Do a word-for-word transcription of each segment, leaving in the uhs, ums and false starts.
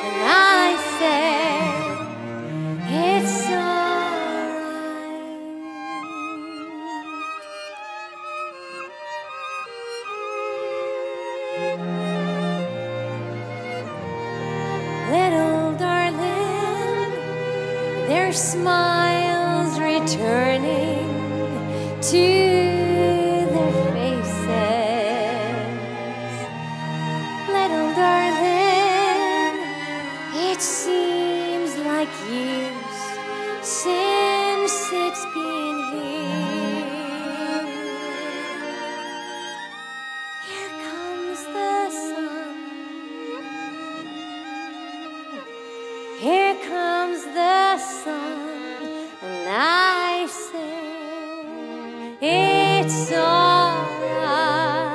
and I say it's alright. Little darling, their smiles returning to their faces. Little darling, it seems like years since it's been here. Here comes the sun. Here comes the sun, and I say it's alright.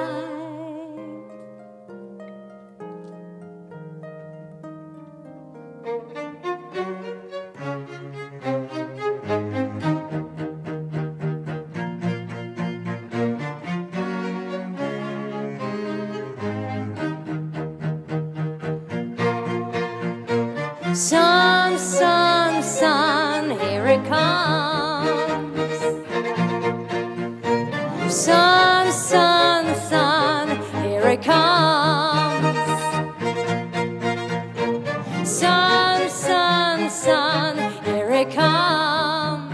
Sun, sun, sun, here it comes. Sun, sun, sun, here it comes. Sun, sun, sun, here it comes.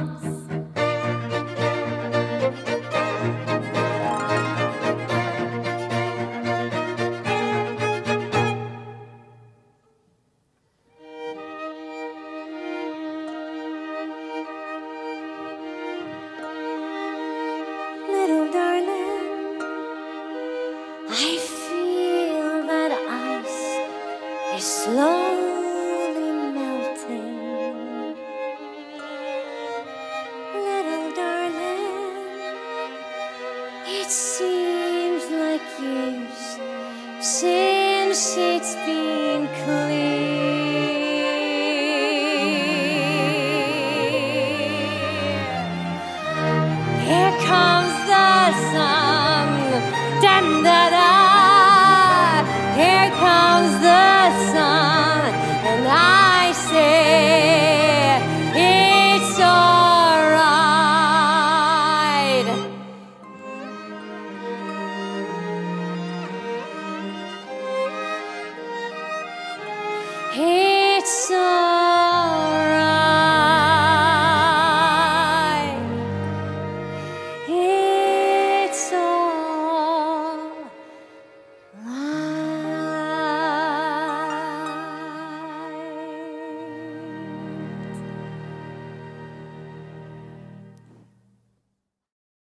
Little darling, I feel that ice is slowly melting. Little darling, it seems like years since it's been clear. Here comes the sun, dun da da. Here comes the sun, and I say it's alright. Here